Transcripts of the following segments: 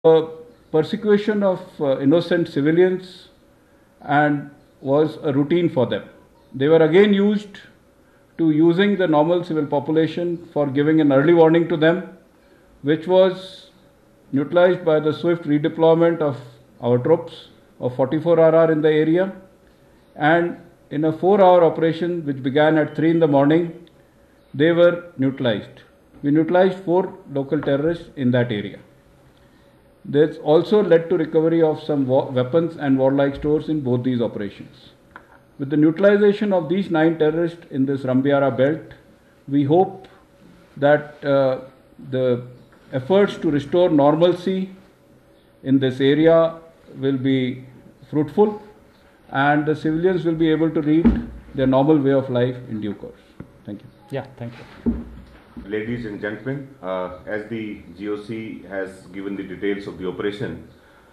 Persecution of innocent civilians and was a routine for them. They were again used to using the normal civil population for giving an early warning to them, which was neutralized by the swift redeployment of our troops of 44 RR in the area, and in a 4-hour operation which began at 3 in the morning, they were neutralized. We neutralized 4 local terrorists in that area. This also led to recovery of some weapons and warlike stores in both these operations. With the neutralization of these 9 terrorists in this Rambiara belt, we hope that the efforts to restore normalcy in this area will be fruitful and the civilians will be able to lead their normal way of life in due course. Thank you. Yeah, thank you. Ladies and gentlemen, as the GOC has given the details of the operation,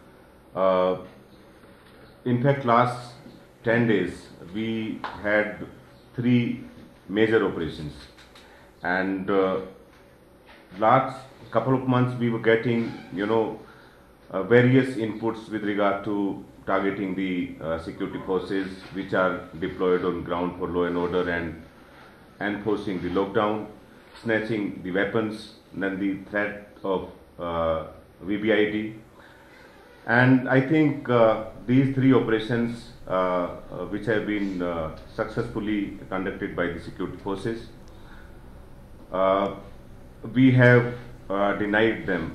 in fact last 10 days we had 3 major operations, and last couple of months we were getting various inputs with regard to targeting the security forces which are deployed on ground for law and order and enforcing the lockdown, snatching the weapons, and then the threat of VBID. And I think these 3 operations which have been successfully conducted by the security forces, we have denied them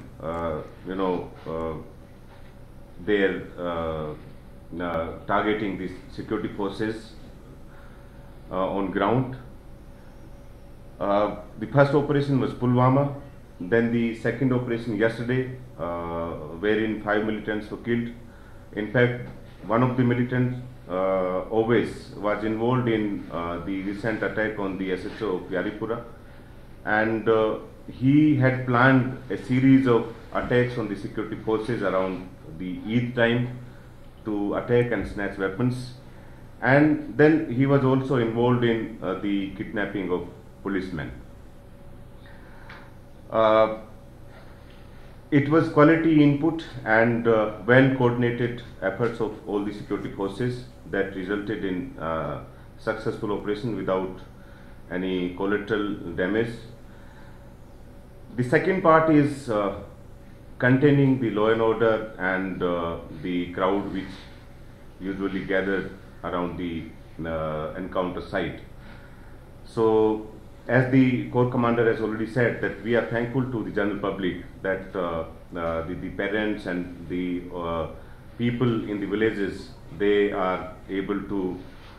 their targeting the security forces on ground. The first operation was Pulwama, then the second operation yesterday, wherein 5 militants were killed. In fact, one of the militants, Owais, was involved in the recent attack on the SHO of Yaripura, and he had planned a series of attacks on the security forces around the Eid time to attack and snatch weapons, and then he was also involved in the kidnapping of policemen. It was quality input and well coordinated efforts of all the security forces that resulted in successful operation without any collateral damage. The second part is containing the law and order and the crowd which usually gathered around the encounter site. So, as the Corps Commander has already said, that we are thankful to the general public that the parents and the people in the villages, they are able to,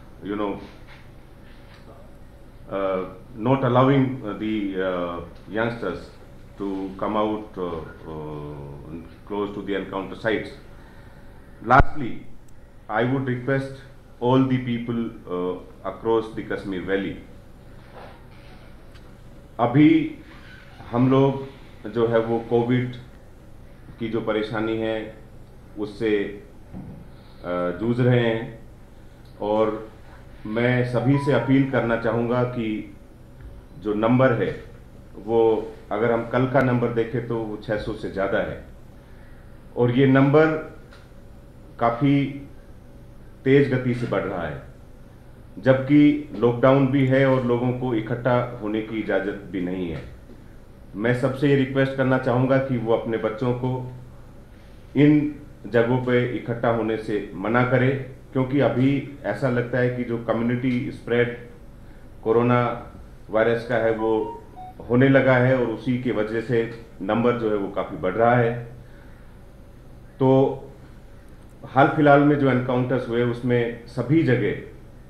not allowing the youngsters to come out close to the encounter sites. Lastly, I would request all the people across the Kashmir Valley, अभी हम लोग जो है वो Covid की जो परेशानी है उससे जूझ रहे हैं, और मैं सभी से अपील करना चाहूँगा कि जो नंबर है वो अगर हम कल का नंबर देखें तो वो 600 से ज़्यादा है, और ये नंबर काफ़ी तेज़ गति से बढ़ रहा है, जबकि लॉकडाउन भी है और लोगों को इकट्ठा होने की इजाज़त भी नहीं है। मैं सबसे ये रिक्वेस्ट करना चाहूँगा कि वो अपने बच्चों को इन जगहों पे इकट्ठा होने से मना करें, क्योंकि अभी ऐसा लगता है कि जो कम्युनिटी स्प्रेड कोरोना वायरस का है वो होने लगा है, और उसी की वजह से नंबर जो है वो काफ़ी बढ़ रहा है। तो हाल फिलहाल में जो एनकाउंटर्स हुए उसमें सभी जगह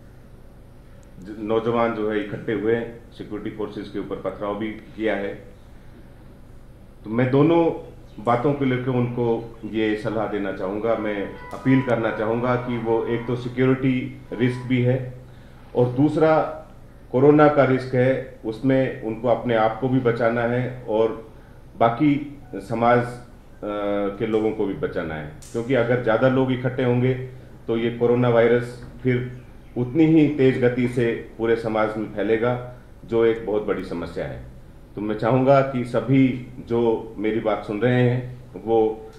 नौजवान जो है इकट्ठे हुए, सिक्योरिटी फोर्सेस के ऊपर पथराव भी किया है। तो मैं दोनों बातों को लेकर उनको ये सलाह देना चाहूँगा, मैं अपील करना चाहूँगा कि वो एक तो सिक्योरिटी रिस्क भी है और दूसरा कोरोना का रिस्क है, उसमें उनको अपने आप को भी बचाना है और बाकी समाज के लोगों को भी बचाना है, क्योंकि अगर ज़्यादा लोग इकट्ठे होंगे तो ये कोरोना वायरस फिर उतनी ही तेज गति से पूरे समाज में फैलेगा, जो एक बहुत बड़ी समस्या है। तो मैं चाहूँगा कि सभी जो मेरी बात सुन रहे हैं वो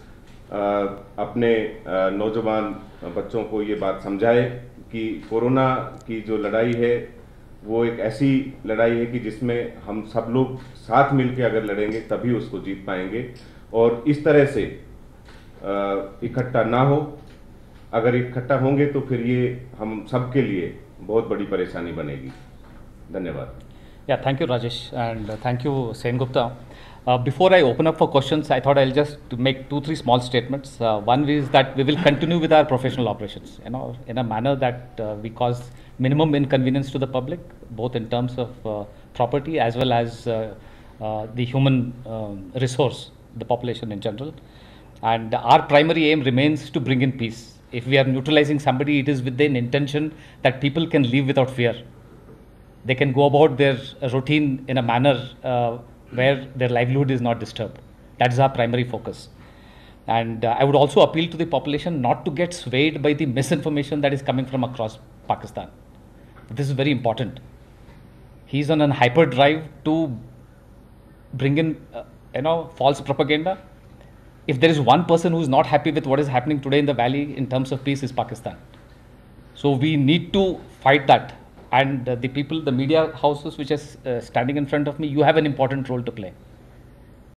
अपने नौजवान बच्चों को ये बात समझाए कि कोरोना की जो लड़ाई है वो एक ऐसी लड़ाई है कि जिसमें हम सब लोग साथ मिलकर अगर लड़ेंगे तभी उसको जीत पाएंगे, और इस तरह से इकट्ठा ना हो। अगर इकट्ठा होंगे तो फिर ये हम सबके लिए बहुत बड़ी परेशानी बनेगी। धन्यवाद। Yeah, thank you, Rajesh, and thank you, Sen Gupta. Before I open up for questions, I thought I'll just make 2-3 small statements. One is that we will continue with our professional operations, in a manner that we cause minimum inconvenience to the public, both in terms of property as well as the human resource, the population in general. And our primary aim remains to bring in peace. If we are neutralizing somebody, it is with an intention that people can live without fear. They can go about their routine in a manner where their livelihood is not disturbed. That is our primary focus. And I would also appeal to the population not to get swayed by the misinformation that is coming from across Pakistan. This is very important. He's on a hyperdrive to bring in, false propaganda. If there is one person who is not happy with what is happening today in the valley in terms of peace, is Pakistan. So we need to fight that. And the people, the media houses which are standing in front of me, you have an important role to play.